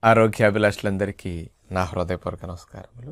ఆరోగ్యాభిలాషులందరికీ నా హృదయపూర్వక నమస్కారములు.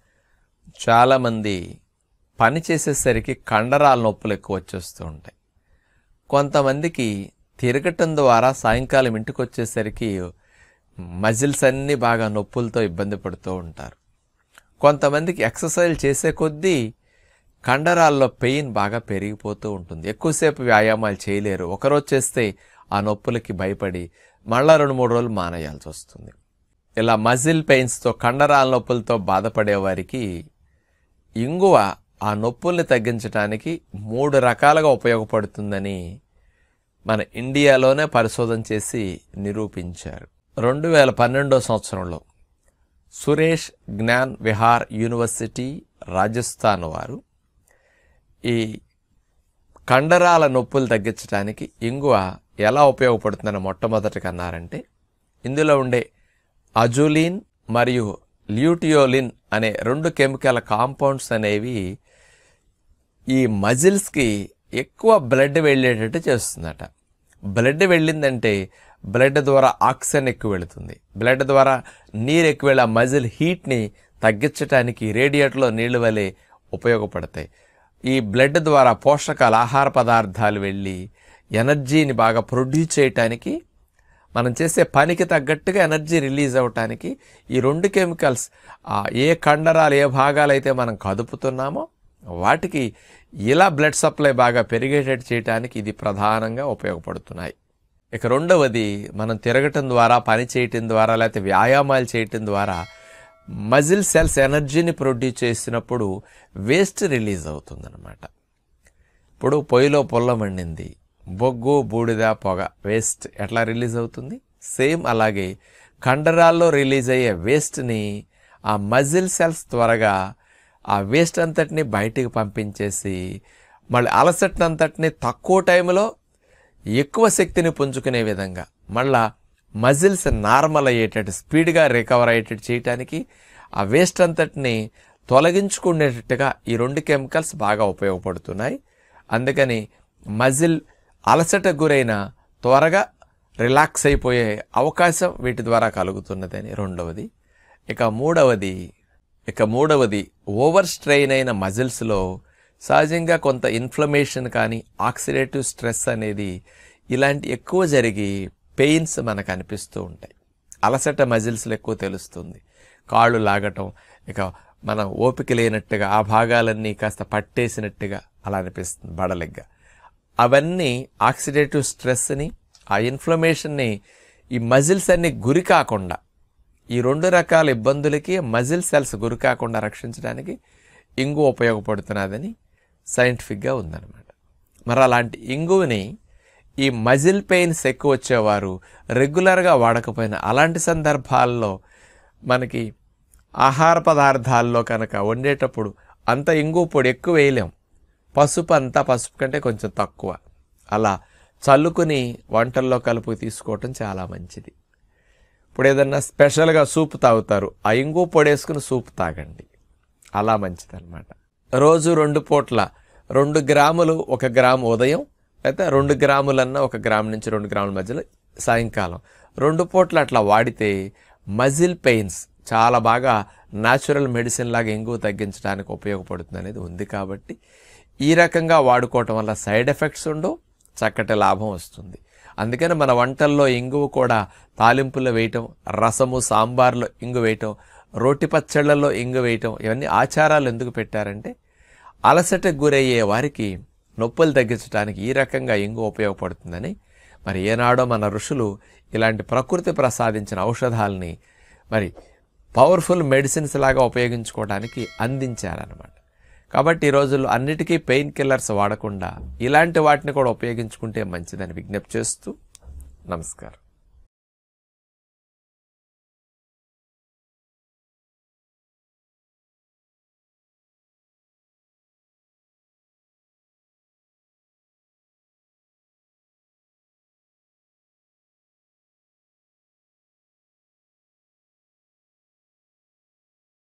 చాలామంది పని చేసేసరికి కండరాల నొప్పులు ఎక్కువ వచ్చేస్తూ ఉంటాయి. కొంతమందికి తిరగటం ద్వారా సాయంకాలం ఇంటికి వచ్చేసరికి మజిల్స్ అన్నీ బాగా నొప్పులతో ఇబ్బంది పడుతూ ఉంటారు. కొంతమందికి ఎక్సర్సైజ్ చేసే కొద్దీ కండరాల్లో పెయిన్ బాగా పెరిగిపోతూ ఉంటుంది. ఎక్కువసేపు వ్యాయామాలు చేయలేరు. ఒకరోజు చేస్తే ఆ నొప్పులకి భయపడి మళ్ళా 2-3 రోజులు మానేయాల్సి వస్తుంది. ఇలా మజిల్ పెయిన్స్తో కండరాల నొప్పులతో బాధపడే వారికి ఇంగువ ఆ నొప్పుల్ని తగ్గించడానికి 3 రకాలుగా ఉపయోగపడుతుందని మన ఇండియాలోనే పరిశోధన చేసి నిరూపించారు. 2012 సంవత్సరంలో సురేష్ జ్ఞాన్ విహార్ యూనివర్సిటీ రాజస్థాన్ వారు ఈ కండరాల నొప్పులు తగ్గించడానికి ఇంగువ ఎలా ఉపయోగపడుతుందని మొట్టమొదటిగా అన్నారంటే, ఇందులో ఉండే అజులిన్ మరియు ల్యూటియోలిన్ అనే 2 కెమికల్ కాంపౌండ్స్ అనేవి ఈ మజిల్స్కి ఎక్కువ బ్లడ్ వెళ్ళేటట్టు చేస్తుందట. బ్లడ్ వెళ్ళిందంటే బ్లడ్ ద్వారా ఆక్సిజన్ ఎక్కువ వెళుతుంది. బ్లడ్ ద్వారా నీరు ఎక్కువ వెళ్ళి ఆ మజిల్ హీట్ని తగ్గించడానికి రేడియేటర్లో నీళ్ళు వలె ఉపయోగపడతాయి. ఈ బ్లడ్ ద్వారా పోషకాలు ఆహార పదార్థాలు వెళ్ళి ఎనర్జీని బాగా ప్రొడ్యూస్ చేయటానికి, మనం చేసే పనికి తగ్గట్టుగా ఎనర్జీ రిలీజ్ అవ్వటానికి ఈ 2 కెమికల్స్ ఏ కండరాలు ఏ భాగాలైతే మనం కదుపుతున్నామో వాటికి ఇలా బ్లడ్ సప్లై బాగా పెరిగేటట్టు చేయడానికి ఇది ప్రధానంగా ఉపయోగపడుతున్నాయి. ఇక రెండవది, మనం తిరగటం ద్వారా, పని చేయటం ద్వారా, లేకపోతే వ్యాయామాలు చేయటం ద్వారా మజిల్ సెల్స్ ఎనర్జీని ప్రొడ్యూస్ చేసినప్పుడు వేస్ట్ రిలీజ్ అవుతుందన్నమాట. ఇప్పుడు పొయ్యిలో పుల్ల మండింది, బొగ్గు, బూడిద, పొగ, వేస్ట్ ఎట్లా రిలీజ్ అవుతుంది? సేమ్ అలాగే కండరాల్లో రిలీజ్ అయ్యే వేస్ట్ని ఆ మజిల్ సెల్స్ త్వరగా ఆ వేస్ట్ అంతటిని బయటికి పంపించేసి మళ్ళీ అలసటనంతటిని తక్కువ టైంలో ఎక్కువ శక్తిని పుంజుకునే విధంగా మళ్ళా మజిల్స్ నార్మల్ అయ్యేటట్టు, స్పీడ్గా రికవర్ అయ్యేటట్టు చేయడానికి ఆ వేస్ట్ అంతటిని తొలగించుకునేటట్టుగా ఈ 2 కెమికల్స్ బాగా ఉపయోగపడుతున్నాయి. అందుకని మజిల్ అలసటకు గురైన త్వరగా రిలాక్స్ అయిపోయే అవకాశం వీటి ద్వారా కలుగుతున్నదని రెండవది. ఇక మూడవది ఓవర్ స్ట్రెయిన్ అయిన మజిల్స్లో సహజంగా కొంత ఇన్ఫ్లమేషన్ కానీ ఆక్సిడేటివ్ స్ట్రెస్ అనేది ఇలాంటి ఎక్కువ జరిగి పెయిన్స్ మనకు అనిపిస్తూ ఉంటాయి. అలసట మజిల్స్లో ఎక్కువ తెలుస్తుంది. కాళ్ళు లాగటం, ఇక మనం ఓపిక లేనట్టుగా ఆ భాగాలన్నీ కాస్త పట్టేసినట్టుగా అలా అనిపిస్తుంది బడలిగ్గా. అవన్నీ ఆక్సిడేటివ్ స్ట్రెస్ని, ఆ ఇన్ఫ్లమేషన్ని ఈ మజిల్స్ అన్ని గురి కాకుండా, ఈ 2 రకాల ఇబ్బందులకి మజిల్ సెల్స్ గురి కాకుండా రక్షించడానికి ఇంగువ ఉపయోగపడుతున్నదని సైంటిఫిక్గా ఉందన్నమాట. మరి అలాంటి ఇంగువని ఈ మజిల్ పెయిన్స్ ఎక్కువ వచ్చేవారు రెగ్యులర్గా వాడకపోయినా, అలాంటి సందర్భాల్లో మనకి ఆహార పదార్థాల్లో కనుక వండేటప్పుడు అంత ఇంగువ పొడి ఎక్కువ వేయలేం. పసుపు కంటే కొంచెం తక్కువ అలా చల్లుకుని వంటల్లో కలుపు తీసుకోవటం చాలా మంచిది. ఇప్పుడు ఏదన్నా స్పెషల్గా సూప్ తాగుతారు, ఆ ఇంగువ పొడి వేసుకుని సూప్ తాగండి, అలా మంచిదన్నమాట. రోజు 2 పూట్ల 2 గ్రాములు, 1 గ్రాము ఉదయం, అయితే 2 గ్రాములన్నా 1 గ్రాము నుంచి 2 గ్రాముల మధ్యలో సాయంకాలం 2 పూట్ల అట్లా వాడితే మజిల్ పెయిన్స్ చాలా బాగా న్యాచురల్ మెడిసిన్ లాగా ఇంగువ తగ్గించడానికి ఉపయోగపడుతుంది అనేది ఉంది. కాబట్టి ఈ రకంగా వాడుకోవటం వల్ల సైడ్ ఎఫెక్ట్స్ ఉండవు, చక్కటి లాభం వస్తుంది. అందుకని మన వంటల్లో ఇంగువ కూడా తాలింపులో వేయటం, రసము సాంబార్లో ఇంగు వేయటం, రోటి పచ్చళ్ళల్లో ఇంగు వేయటం, ఇవన్నీ ఆచారాలు ఎందుకు పెట్టారంటే అలసటకు గురయ్యే వారికి నొప్పులు తగ్గించడానికి ఈ రకంగా ఇంగువ ఉపయోగపడుతుందని. మరి ఏనాడో మన ఋషులు ఇలాంటి ప్రకృతి ప్రసాదించిన ఔషధాలని మరి పవర్ఫుల్ మెడిసిన్స్ లాగా ఉపయోగించుకోవడానికి అందించారన్నమాట. కాబట్టి ఈ రోజుల్లో అన్నిటికీ పెయిన్ కిల్లర్స్ వాడకుండా ఇలాంటి వాటిని కూడా ఉపయోగించుకుంటే మంచిదని విజ్ఞప్తి చేస్తూ నమస్కారం.